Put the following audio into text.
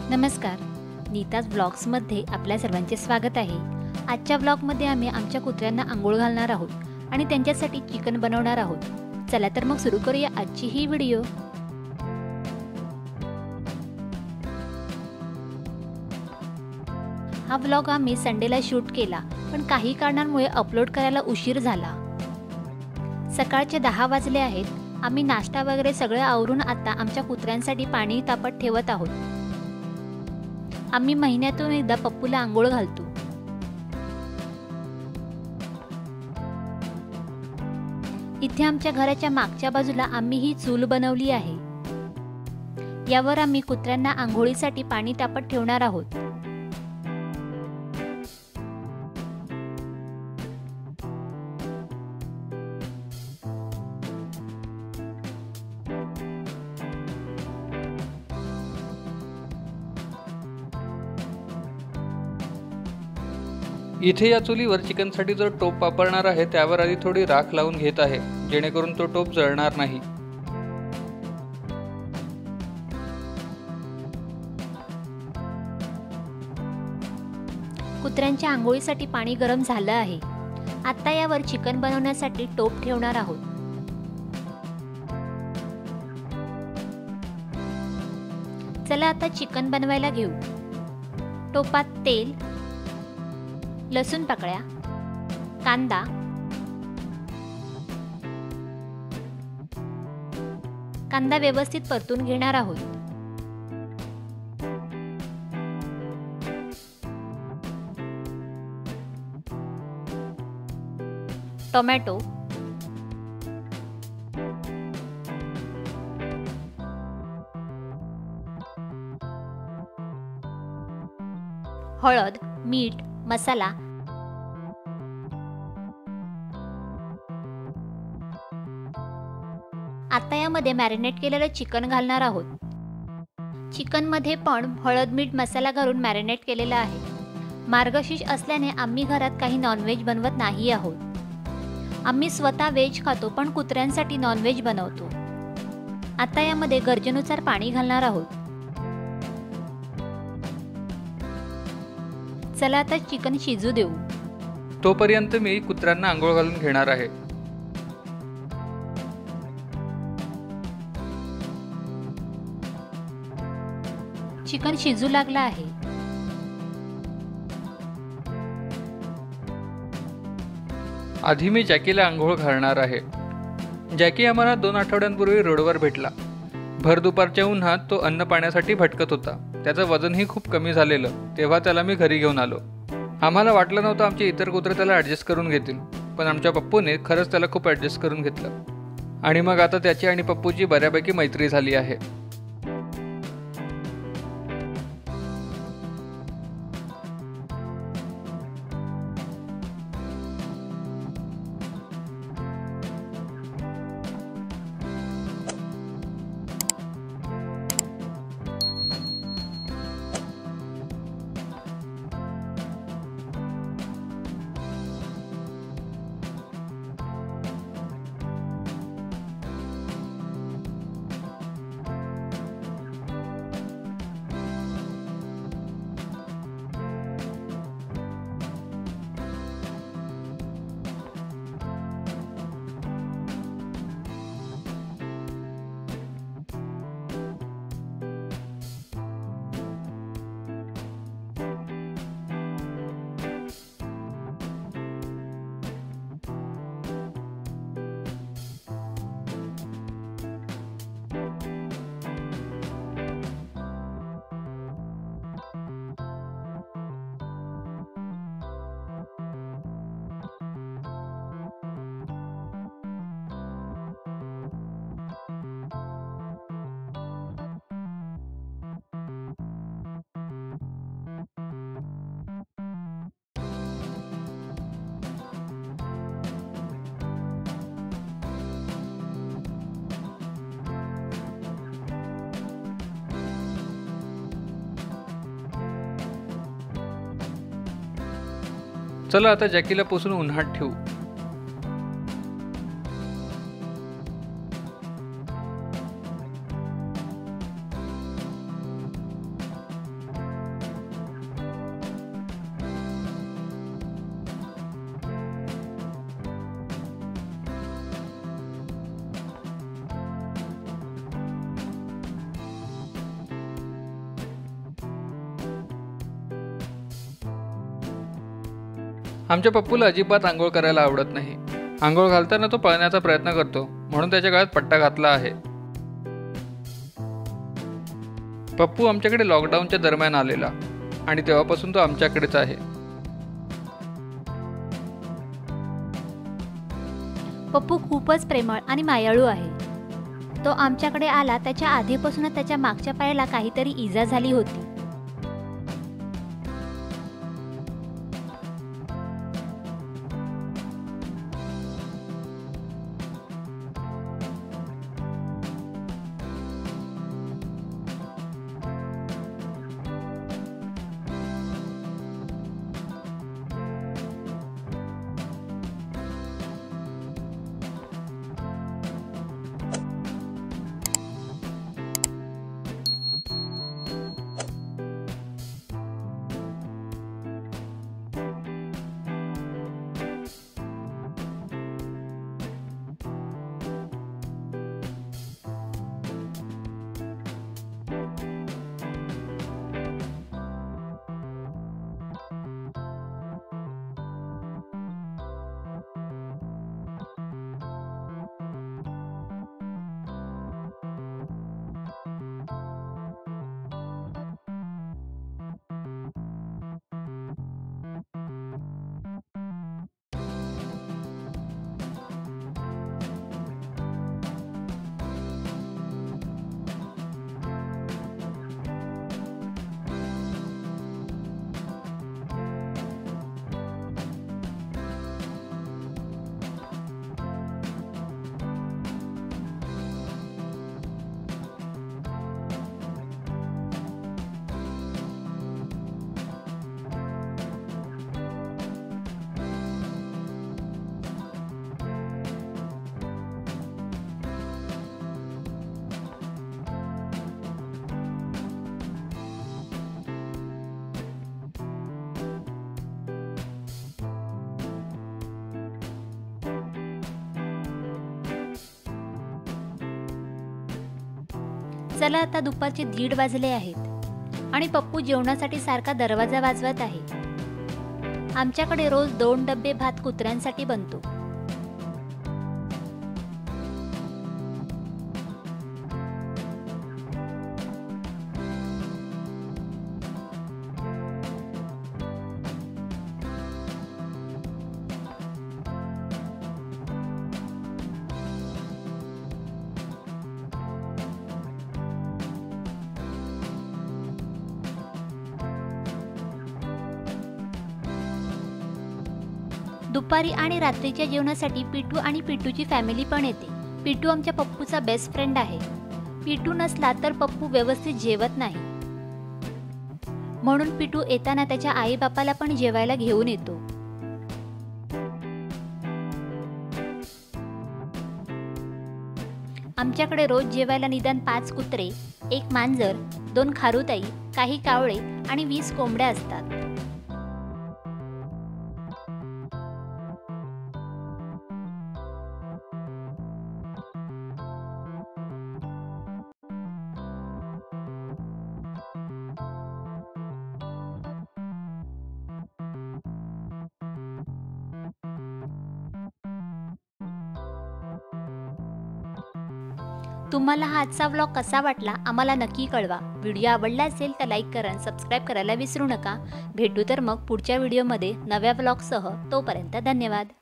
नमस्कार, नीताज व्लॉग्समध्ये आपल्या सर्वांचे स्वागत आहे। आजच्या व्लॉगमध्ये आम्ही आमच्या कुत्र्यांना आंघोळ घालणार आहोत आणि त्यांच्यासाठी चिकन बनवणार आहोत। चला तर मग सुरू करूया आजची ही व्हिडिओ। हा व्लॉग आम्ही संडेला शूट केला, पण काही कारणांमुळे अपलोड करायला उशीर झाला। सकाळचे 10 वाजले आहेत। आम्ही नाश्ता वगैरे सगळं आवरून आता आमच्या कुत्र्यांसाठी पाणी तापत ठेवत आहोत। आम्ही महिन्यातून एकदा पप्पूला आंघोळ घालतो। इथे आमच्या घराच्या मागच्या बाजूला आम्ही ही चूल बनवली आहे। यावर आम्ही कुत्र्यांना आंघोळीसाठी पाणी तापत ठेवणार आहोत। इथे या चुलीवर चिकनसाठी जो टोप वापरणार आहे त्यावर आधी थोडी राख लावून घेत आहे, जेणेकरून तो टोप जळणार नाही। कुत्र्यांच्या आंघोळीसाठी पाणी गरम झालं आहे। आता यावर चिकन बनवण्यासाठी टोप ठेवणार आहोत। चला आता चिकन बनवायला घेऊ। टोपात तेल, लसूण पाकळ्या, कांदा, कांदा व्यवस्थित परतून घेणार आहोत। टोमॅटो, हळद, मीठ, मसाला, आता यामध्ये मॅरिनेट केलेलं चिकन घालणार आहोत। चिकन मध्ये पण हळद, मीठ, मसाला घालून मॅरिनेट केलेला आहे। मार्गशीर्ष असल्याने आम्ही घरात काही नॉनव्हेज बनवत नाही आहोत। आम्ही स्वतः व्हेज खातो, पण कुत्र्यांसाठी नॉनव्हेज बनवतो। आता यामध्ये गरजेनुसार पाणी घालणार आहोत। चला आता चिकन शिजू देऊ। तोपर्यंत मी कुत्र्यांना आंघोळ घालून घेणार आहे। चिकन शिजू लागला आहे। आधी मी जॅकीला आंघोळ घालणार आहे। जॅकी आम्हाला 2 आठवड्यांपूर्वी रोडवर भेटला। भर दुपारच्या उन्हात तो अन्न पाण्यासाठी भटकत होता। त्याचं वजनही खूप कमी झालेलं, तेव्हा त्याला मी घरी घेऊन आलो। आम्हाला वाटलं नव्हतं आमचे इतर कुत्रे त्याला ॲडजस्ट करून घेतील, पण आमच्या पप्पूने खरंच त्याला खूप ॲडजस्ट करून घेतलं आणि मग आता त्याची आणि पप्पूची बऱ्यापैकी मैत्री झाली आहे। चला आता जॅकीला पुसून उन्हात ठेवू। आमच्या पप्पूला अजिबात आंघोळ करायला आवडत नाही. आंघोळ घालताना तो पळण्याचा प्रयत्न करतो, म्हणून त्याच्या गळ्यात पट्टा घातला आहे. पप्पू आमच्याकडे लॉकडाऊनच्या दरम्यान आलेला आणि तेव्हापासून तो आमच्याकडेच आहे. पप्पू खूपच प्रेमळ आणि मायाळू आहे. तो आमच्याकडे आला त्याच्या आधीपासूनच त्याच्या मागच्या पायाला काहीतरी इजा झाली होती. चला आता दुपारचे 1:30 वाजले आहेत आणि पप्पू जेवणासाठी सारखा दरवाजा वाजवत आहे. आमच्याकडे रोज 2 डब्बे भात कुत्र्यांसाठी बनतो. दुपारी आणि रात्रीच्या जेवणासाठी पिटू आणि पिटूची फॅमिली पण येते. पिटू आमच्या पप्पूचा बेस्ट फ्रेंड आहे. पिटू नसला तर पप्पू व्यवस्थित जेवत नाही, म्हणून पिटू येताना त्याच्या आई बापाला पण जेवायला घेऊन येतो. आमच्याकडे रोज जेवायला निदान 5 कुत्रे, 1 मांजर, 2 खारुताई, काही कावळे आणि 20 कोंबड्या असतात. तुम्हाला हा आजचा व्लॉग कसा वाटला आम्हाला नक्की कळवा. व्हिडिओ आवडला असेल तर लाईक करा आणि सबस्क्राईब करायला विसरू नका. भेटू तर मग पुढच्या व्हिडिओमध्ये नव्या व्लॉगसह. तोपर्यंत धन्यवाद.